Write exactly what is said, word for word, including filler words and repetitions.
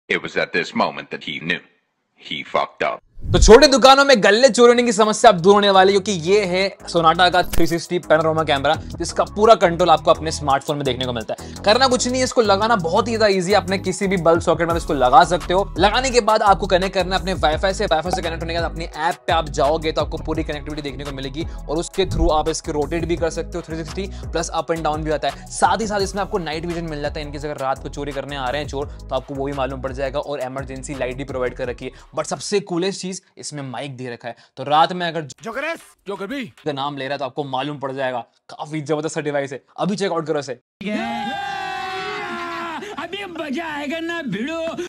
It was at this moment that he knew. He fucked up. तो छोटे दुकानों में गल्ले चोरी होने की समस्या अब दूर होने वाली है, क्योंकि ये है सोनाटा का थ्री सिक्सटी पैनोरामा कैमरा, जिसका पूरा कंट्रोल आपको अपने स्मार्टफोन में देखने को मिलता है। करना कुछ नहीं है, इसको लगाना बहुत ही ज्यादा इजी है। अपने किसी भी बल्ब सॉकेट में इसको लगा सकते हो। लगाने के बाद आपको कनेक्ट करना है अपने वाईफाई से। वाईफाई से कनेक्ट होने के बाद अपनी ऐप पे आप जाओगे तो आपको पूरी कनेक्टिविटी देखने को मिलेगी, और उसके थ्रू आप इसके रोटेट भी कर सकते हो three sixty, plus up and down भी आता है। साथ ही साथ इसमें आपको नाइट विजन मिल जाता है। इनकी अगर रात को चोरी करने आ रहे हैं चोर, तो आपको वो भी मालूम पड़ जाएगा, और इमरजेंसी लाइट भी प्रोवाइड कर रखी है। बट सबसे कूलेस्ट चीज, इसमें माइक दे रखा है, तो रात में अगर जोकर जोकर भी का नाम ले रहा है तो आपको मालूम पड़ जाएगा। काफी जबरदस्त डिवाइस है, अभी चेकआउट करो इसे। अभी मजा आएगा ना भिड़ो।